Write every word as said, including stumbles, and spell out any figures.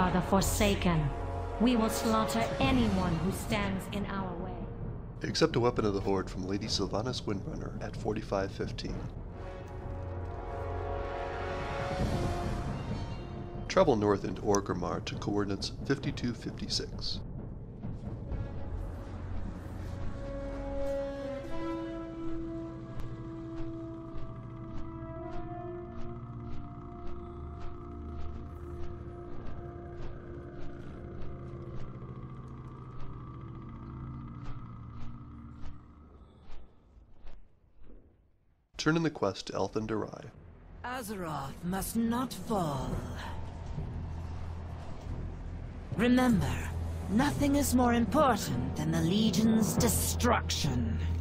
are the Forsaken. We will slaughter anyone who stands in our way. Accept a weapon of the Horde from Lady Sylvanas Windrunner at forty-five fifteen. Travel north into Orgrimmar to coordinates fifty-two fifty-six. Turn in the quest to ELTHYN Da'RAI. Azeroth must not fall. Remember, nothing is more important than the Legion's destruction.